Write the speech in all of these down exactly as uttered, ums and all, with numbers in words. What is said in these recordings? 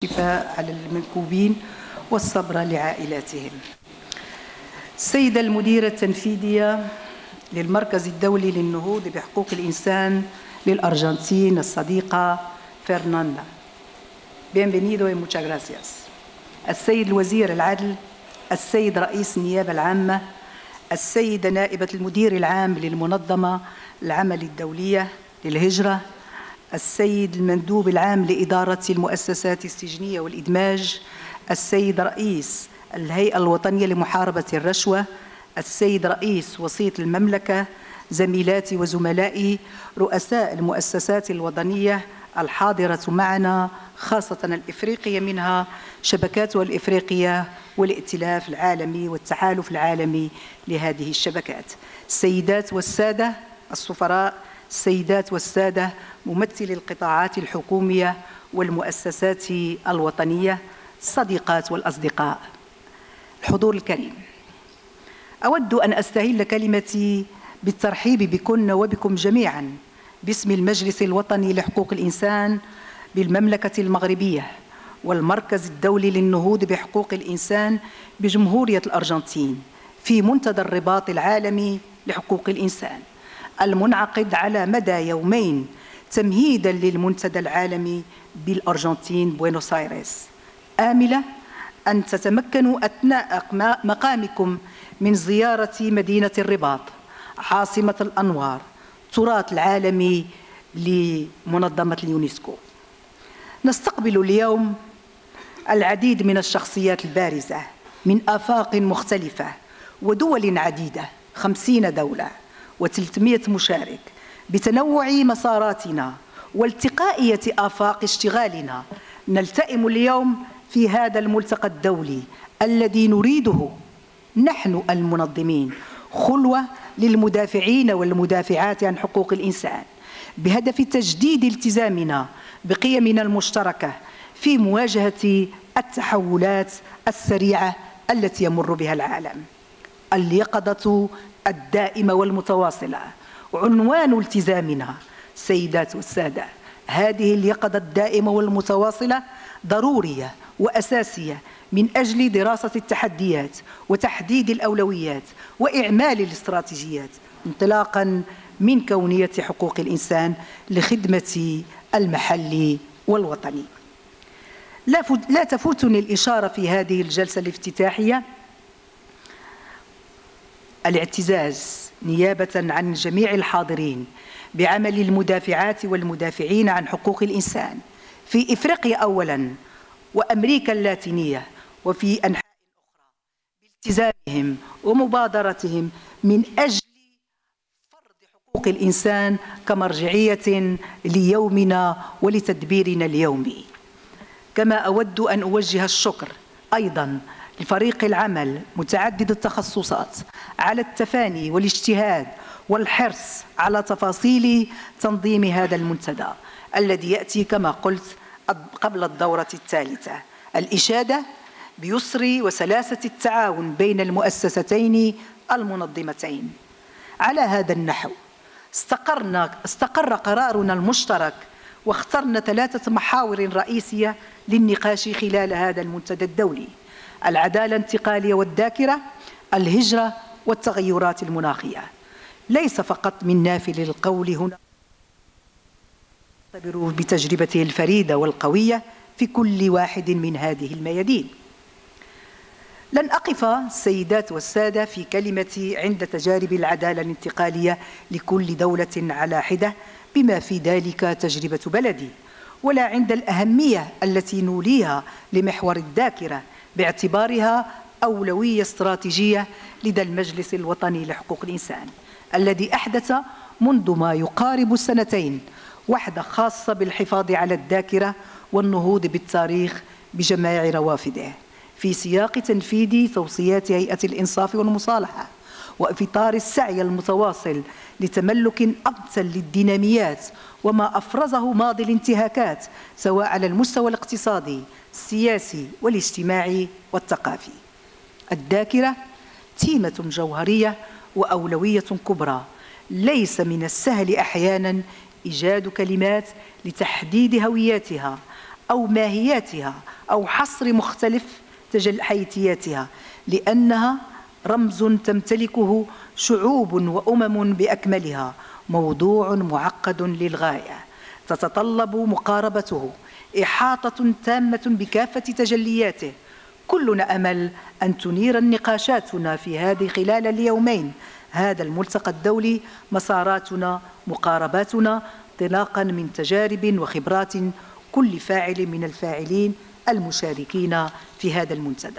الشفاء على المنكوبين والصبر لعائلاتهم. السيدة المديرة التنفيذية للمركز الدولي للنهوض بحقوق الإنسان للأرجنتين الصديقة فرناندا، bienvenido y muchas gracias. السيد الوزير العدل، السيد رئيس النيابة العامة، السيدة نائبة المدير العام للمنظمة العمل الدولية للهجرة، السيد المندوب العام لإدارة المؤسسات السجنية والإدماج، السيد رئيس الهيئة الوطنية لمحاربة الرشوة، السيد رئيس وسيط المملكة، زميلاتي وزملائي رؤساء المؤسسات الوطنية الحاضرة معنا خاصة الإفريقية، منها شبكات الإفريقية والائتلاف العالمي والتحالف العالمي لهذه الشبكات، السيدات والسادة السفراء، السيدات والسادة ممثلي القطاعات الحكومية والمؤسسات الوطنية، الصديقات والأصدقاء، الحضور الكريم، أود أن أستهل كلمتي بالترحيب بكن وبكم جميعا باسم المجلس الوطني لحقوق الإنسان بالمملكة المغربية والمركز الدولي للنهوض بحقوق الإنسان بجمهورية الأرجنتين في منتدى الرباط العالمي لحقوق الإنسان المنعقد على مدى يومين تمهيداً للمنتدى العالمي بالأرجنتين بوينوس آيرس، آملة أن تتمكنوا أثناء مقامكم من زيارة مدينة الرباط عاصمة الأنوار التراث العالمي لمنظمة اليونسكو. نستقبل اليوم العديد من الشخصيات البارزة من آفاق مختلفة ودول عديدة، خمسين دولة وثلاثمائة مشارك، بتنوع مساراتنا والتقائية آفاق اشتغالنا. نلتئم اليوم في هذا الملتقى الدولي الذي نريده نحن المنظمين خلوة للمدافعين والمدافعات عن حقوق الإنسان بهدف تجديد التزامنا بقيمنا المشتركة في مواجهة التحولات السريعة التي يمر بها العالم. اليقظة الدائمة والمتواصلة عنوان التزامنا. سيدات والسادة، هذه اليقظة الدائمة والمتواصلة ضرورية وأساسية من أجل دراسة التحديات وتحديد الأولويات وإعمال الاستراتيجيات انطلاقاً من كونية حقوق الإنسان لخدمة المحل والوطني. لا تفوتني الإشارة في هذه الجلسة الافتتاحية الاعتزاز نيابة عن جميع الحاضرين بعمل المدافعات والمدافعين عن حقوق الإنسان في إفريقيا أولاً وأمريكا اللاتينية وفي أنحاء أخرى بالتزامهم ومبادرتهم من أجل فرض حقوق الإنسان كمرجعية ليومنا ولتدبيرنا اليومي. كما أود أن أوجه الشكر أيضاً لفريق العمل متعدد التخصصات على التفاني والاجتهاد والحرص على تفاصيل تنظيم هذا المنتدى الذي يأتي كما قلت قبل الدورة الثالثة. الإشادة بيسر وسلاسة التعاون بين المؤسستين المنظمتين. على هذا النحو استقرنا استقر قرارنا المشترك واخترنا ثلاثة محاور رئيسية للنقاش خلال هذا المنتدى الدولي: العدالة الانتقالية والذاكرة، الهجرة، والتغيرات المناخية. ليس فقط من نافل القول هنا يعتبر بتجربته الفريدة والقوية في كل واحد من هذه الميادين. لن أقف السيدات والسادة في كلمتي عند تجارب العدالة الانتقالية لكل دولة على حدة بما في ذلك تجربة بلدي، ولا عند الأهمية التي نوليها لمحور الذاكرة باعتبارها أولوية استراتيجية لدى المجلس الوطني لحقوق الإنسان الذي أحدث منذ ما يقارب سنتين وحدة خاصة بالحفاظ على الذاكرة والنهوض بالتاريخ بجميع روافده في سياق تنفيذ توصيات هيئة الإنصاف والمصالحة، وفي إطار السعي المتواصل لتملك أمثل للديناميات وما أفرزه ماضي الانتهاكات سواء على المستوى الاقتصادي، السياسي، والاجتماعي والثقافي. الذاكرة تيمة جوهرية وأولوية كبرى. ليس من السهل أحياناً إيجاد كلمات لتحديد هوياتها أو ماهياتها أو حصر مختلف حيثياتها، لأنها رمز تمتلكه شعوب وأمم بأكملها، موضوع معقد للغاية تتطلب مقاربته إحاطة تامة بكافة تجلياته. كلنا أمل أن تنير نقاشاتنا في هذه خلال اليومين هذا الملتقى الدولي مساراتنا مقارباتنا انطلاقا من تجارب وخبرات كل فاعل من الفاعلين المشاركين في هذا المنتدى.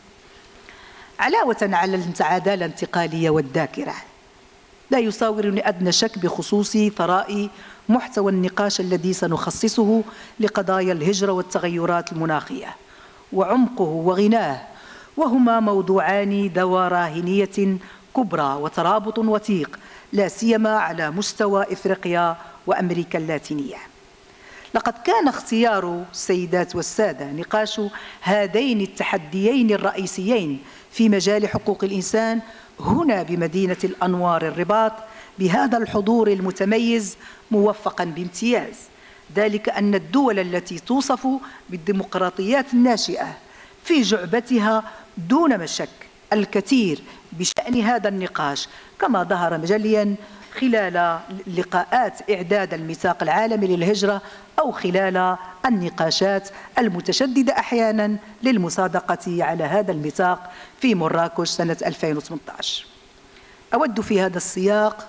علاوة على العدالة الانتقالية والذاكرة، لا يساورني أدنى شك بخصوص ثراء محتوى النقاش الذي سنخصصه لقضايا الهجرة والتغيرات المناخية وعمقه وغناه، وهما موضوعان ذوى راهنية كبرى وترابط وثيق، لا سيما على مستوى إفريقيا وأمريكا اللاتينية. لقد كان اختيار السيدات والسادة نقاش هذين التحديين الرئيسيين في مجال حقوق الإنسان هنا بمدينة الأنوار الرباط بهذا الحضور المتميز موفقا بامتياز، ذلك أن الدول التي توصف بالديمقراطيات الناشئة في جعبتها دون مشك الكثير بشأن هذا النقاش، كما ظهر جليا خلال لقاءات إعداد الميثاق العالمي للهجرة أو خلال النقاشات المتشددة أحيانا للمصادقة على هذا الميثاق في مراكش سنة ألفين وثمانية عشر. أود في هذا السياق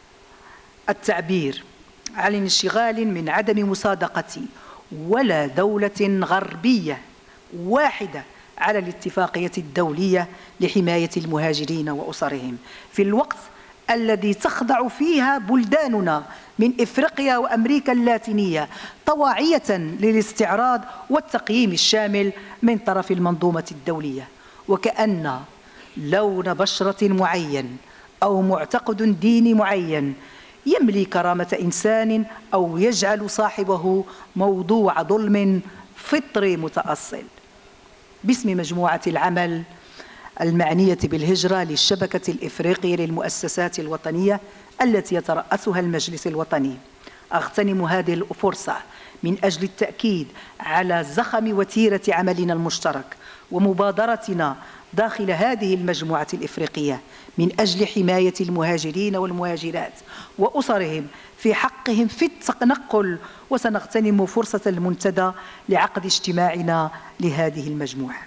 التعبير عن انشغال من عدم مصادقة ولا دولة غربية واحدة على الاتفاقية الدولية لحماية المهاجرين وأسرهم في الوقت الذي تخضع فيها بلداننا من إفريقيا وأمريكا اللاتينية طواعية للاستعراض والتقييم الشامل من طرف المنظومة الدولية، وكأن لون بشرة معين أو معتقد ديني معين يملي كرامة إنسان أو يجعل صاحبه موضوع ظلم فطري متأصل. باسم مجموعة العمل المعنية بالهجرة للشبكة الإفريقية للمؤسسات الوطنية التي يترأسها المجلس الوطني، أغتنم هذه الفرصة من أجل التأكيد على زخم وتيرة عملنا المشترك ومبادرتنا داخل هذه المجموعة الإفريقية من أجل حماية المهاجرين والمهاجرات وأسرهم في حقهم في التنقل. وسنغتنم فرصة المنتدى لعقد اجتماعنا لهذه المجموعة.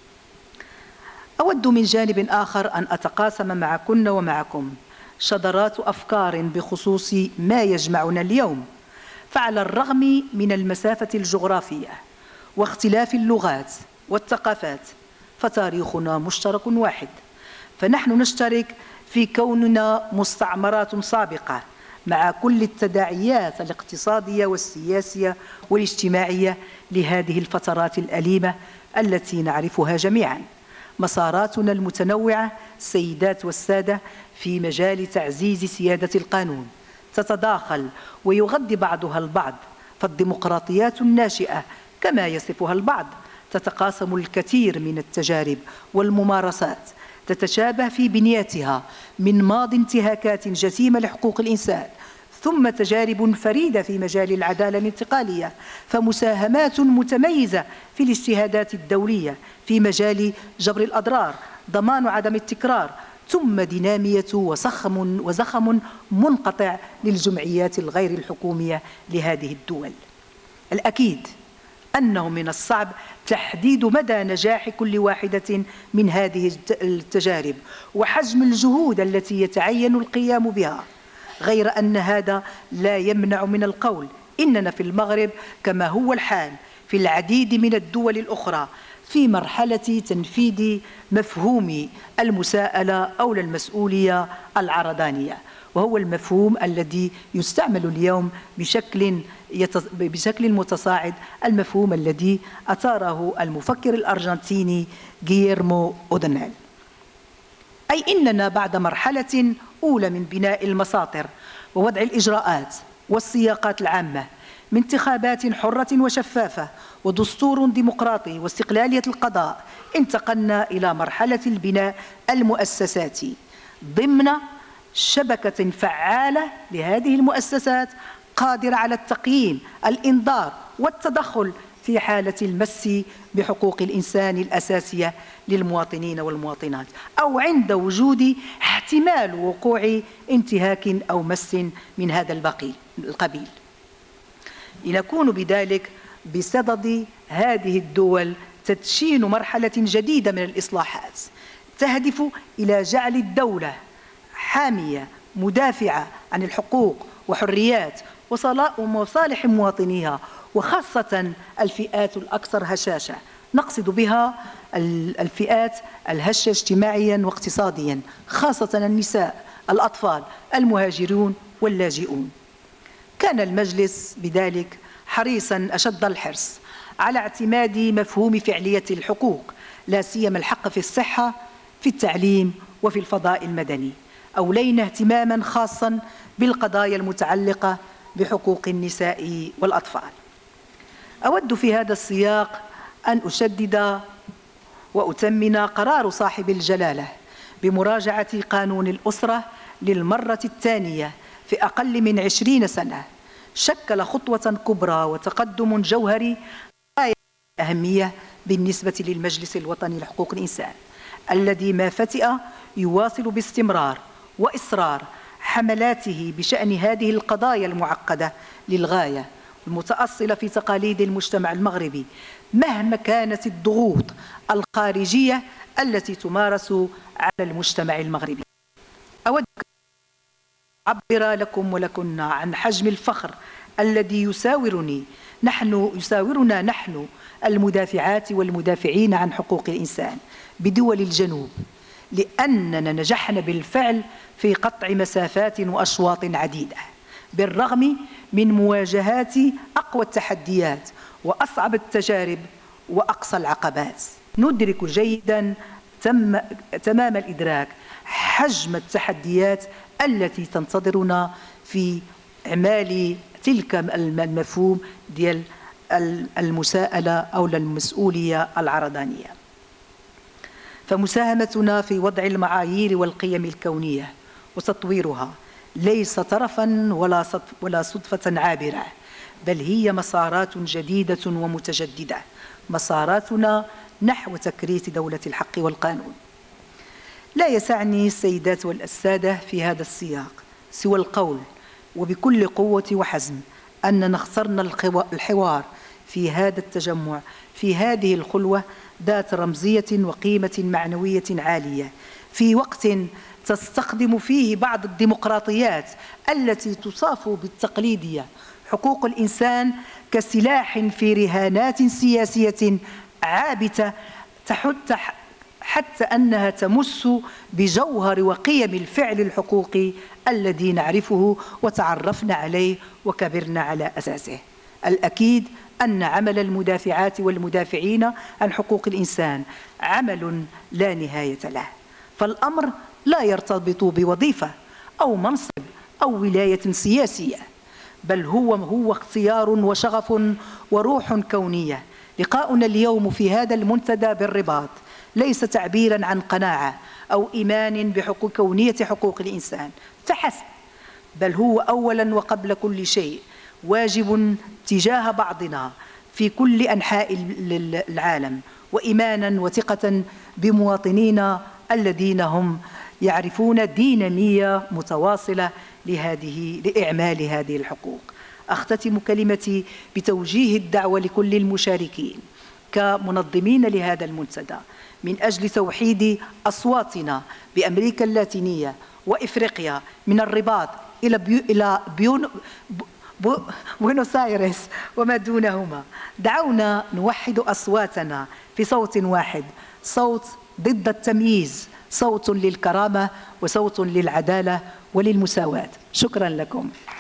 أود من جانب آخر أن أتقاسم معكن ومعكم شذرات أفكار بخصوص ما يجمعنا اليوم، فعلى الرغم من المسافة الجغرافية واختلاف اللغات والثقافات فتاريخنا مشترك واحد، فنحن نشترك في كوننا مستعمرات سابقة مع كل التداعيات الاقتصادية والسياسية والاجتماعية لهذه الفترات الأليمة التي نعرفها جميعا. مساراتنا المتنوعة سيدات والسادة في مجال تعزيز سيادة القانون تتداخل ويغذي بعضها البعض، فالديمقراطيات الناشئة كما يصفها البعض تتقاسم الكثير من التجارب والممارسات تتشابه في بنياتها من ماضي انتهاكات جسيمة لحقوق الإنسان، ثم تجارب فريدة في مجال العدالة الانتقالية، فمساهمات متميزة في الاجتهادات الدولية في مجال جبر الأضرار، ضمان عدم التكرار، ثم دينامية وزخم وزخم منقطع للجمعيات الغير الحكومية لهذه الدول. الأكيد أنه من الصعب تحديد مدى نجاح كل واحدة من هذه التجارب وحجم الجهود التي يتعين القيام بها، غير أن هذا لا يمنع من القول إننا في المغرب كما هو الحال في العديد من الدول الأخرى في مرحلة تنفيذ مفهوم المساءلة أو المسؤولية العرضانية، وهو المفهوم الذي يستعمل اليوم بشكل بشكل متصاعد، المفهوم الذي أثاره المفكر الأرجنتيني غيليرمو أودينيل. أي إننا بعد مرحلة أولى من بناء المساطر ووضع الإجراءات والسياقات العامة من انتخابات حرة وشفافة ودستور ديمقراطي واستقلالية القضاء، انتقلنا إلى مرحلة البناء المؤسساتي ضمن شبكة فعالة لهذه المؤسسات قادرة على التقييم، الإنذار والتدخل في حالة المس بحقوق الإنسان الأساسية للمواطنين والمواطنات، أو عند وجود احتمال وقوع انتهاك أو مس من هذا القبيل. لنكون بذلك بصدد هذه الدول تدشين مرحلة جديدة من الإصلاحات تهدف إلى جعل الدولة حامية مدافعة عن الحقوق وحريات ومصالح مواطنيها، وخاصة الفئات الأكثر هشاشة، نقصد بها الفئات الهشة اجتماعيا واقتصاديا، خاصة النساء، الأطفال، المهاجرون واللاجئون. كان المجلس بذلك حريصا أشد الحرص على اعتماد مفهوم فعلية الحقوق، لا سيما الحق في الصحة، في التعليم، وفي الفضاء المدني. أولينا اهتماما خاصا بالقضايا المتعلقة بحقوق النساء والأطفال. أود في هذا السياق أن أشدد وأتمن قرار صاحب الجلالة بمراجعة قانون الأسرة للمرة الثانية في أقل من عشرين سنة شكل خطوة كبرى وتقدم جوهري غاية الأهمية بالنسبة للمجلس الوطني لحقوق الإنسان، الذي ما فتئ يواصل باستمرار وإصرار حملاته بشأن هذه القضايا المعقدة للغاية المتأصلة في تقاليد المجتمع المغربي، مهما كانت الضغوط الخارجية التي تمارس على المجتمع المغربي. أود أن أعبر لكم ولكن عن حجم الفخر الذي يساورني نحن يساورنا نحن المدافعات والمدافعين عن حقوق الإنسان بدول الجنوب، لأننا نجحنا بالفعل في قطع مسافات وأشواط عديدة بالرغم من مواجهات أقوى التحديات وأصعب التجارب وأقصى العقبات. ندرك جيدا تم تمام الإدراك حجم التحديات التي تنتظرنا في إعمال تلك المفهوم ديال المساءلة أو المسؤولية العرضانية. فمساهمتنا في وضع المعايير والقيم الكونية وتطويرها ليس طرفا ولا ولا صدفة عابرة، بل هي مسارات جديدة ومتجددة، مساراتنا نحو تكريس دولة الحق والقانون. لا يسعني السيدات والسادة في هذا السياق سوى القول وبكل قوة وحزم أننا اخترنا الحوار في هذا التجمع في هذه الخلوة ذات رمزية وقيمة معنوية عالية، في وقت تستخدم فيه بعض الديمقراطيات التي تصاف بالتقليدية حقوق الإنسان كسلاح في رهانات سياسية عابثة تحت حتى أنها تمس بجوهر وقيم الفعل الحقوقي الذي نعرفه وتعرفنا عليه وكبرنا على أساسه. الأكيد أن عمل المدافعات والمدافعين عن حقوق الإنسان عمل لا نهاية له، فالأمر لا يرتبط بوظيفة أو منصب أو ولاية سياسية، بل هو هو اختيار وشغف وروح كونية. لقاؤنا اليوم في هذا المنتدى بالرباط ليس تعبيرا عن قناعة أو إيمان بحقوق كونية حقوق الإنسان فحسب، بل هو أولا وقبل كل شيء واجب تجاه بعضنا في كل أنحاء العالم، وإيمانا وثقة بمواطنينا الذين هم يعرفون دينامية متواصلة لهذه لإعمال هذه الحقوق. أختتم كلمتي بتوجيه الدعوة لكل المشاركين كمنظمين لهذا المنتدى من أجل توحيد أصواتنا بأمريكا اللاتينية وإفريقيا من الرباط إلى بيو إلى بيون بو بوينوس آيرس وما دونهما. دعونا نوحد أصواتنا في صوت واحد، صوت ضد التمييز، صوت للكرامة وصوت للعدالة وللمساواة. شكرا لكم.